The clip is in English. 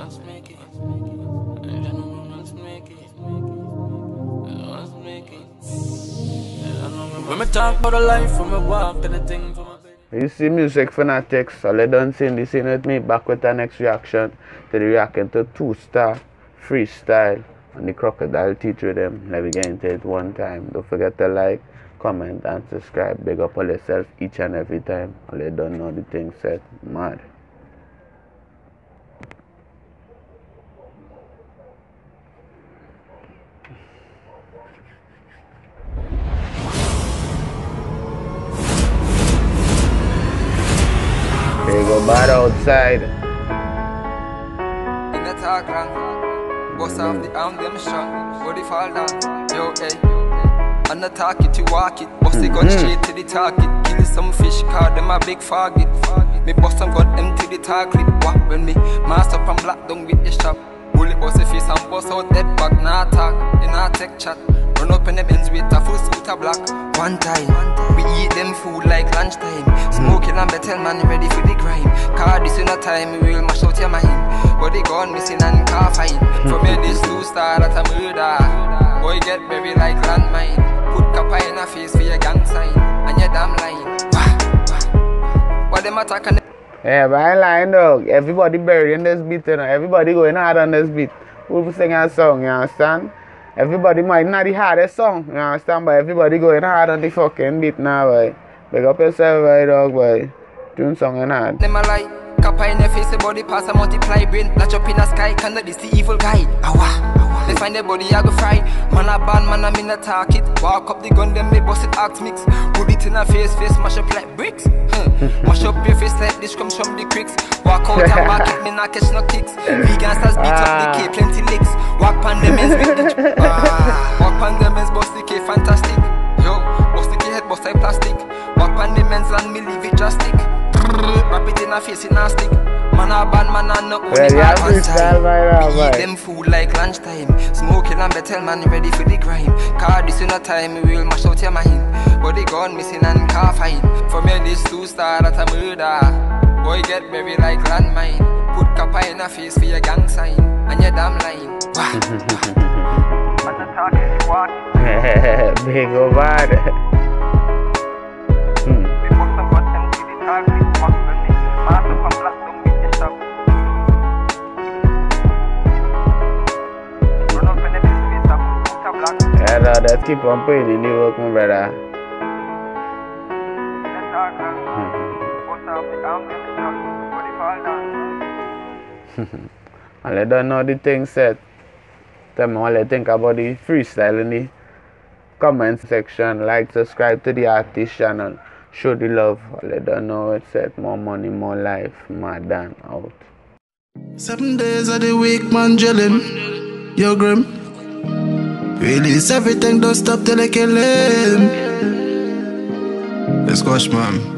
When me talk about the life from a walk and the thing from a You see Music Fanatics, all they done sing this in with me, back with our next reaction to the reaction to 2-Star Freestyle and the Crocodile Teacher them. Let me get into it one time. Don't forget to like, comment and subscribe. Big up on yourself each and every time. All they don't know the thing set. Mad. There you go, bad outside. In the talk wrong, bust off the arm, them strong, body fall down, yo, hey. And the talk it, you walk it, bust the gun straight to the target. Kill some fish, cause them a big faggot. Me bust some gun empty the target. What when me master from black down with the strap. Bullet bust the face and bust out that back, nah talk, in our tech chat. Run up in the Benz with a full suit of black. One time, we eat them food like lunchtime. Smoking and betel man ready for the grime. Car this in a time, we will mash out your mind. Body gone missing and car fine. From here this 2-Star that a murder. Boy get buried like landmine. Put copper in a face for your gang sign. And your damn line. What them attack and Yeah, but I lying dog. Everybody buried in this beat, you know. Everybody going hard on this beat. Who sing a song, you understand? Everybody might not the hardest song, you understand? But everybody going hard on the fucking beat now, boy. Big up yourself, boy, dog, boy. Tune song and hard. them a lie. Kappa in your face, the body pass a multiply. Brain latch up in the sky, cannot this the evil guy. Awa. They find the body, I go fry. Man a band, man I'm in a target. Walk up the gun, them they bust it axe mix. Put it in a face, mash up like bricks. Mash up your face like this comes from the cricks. Walk out and back it, me not catch no kicks. Vegan stars beat up the K, plenty licks. Walk pan them ends with the walk pan them ends, bust the K, fantastic. Yo, bust the K head, bust like plastic. Walk pan them ends and me leave it drastic. Wrap it in a face, in a stick. Man a band, man a no only bad one time. We eat them food like lunchtime. Smoking and betel man ready for the grime. Car this in a time, we will mash out your mind. Body gone missing and car fine. From here this 2-Star that a murder. Boy get buried like landmine. Put copper in a face for your gang sign. And your damn line. Big over there. Yeah, no, let's keep on playing the new work, my brother. And I don't know the thing said. Tell me what you think about the freestyle in the comment section. Like, subscribe to the artist channel. Show the love. I don't know what it said. More money, more life. Mad Dan out. 7 days of the week, man, gelling. Yo, grim. Release everything, don't stop till I kill him. Let's squash, man.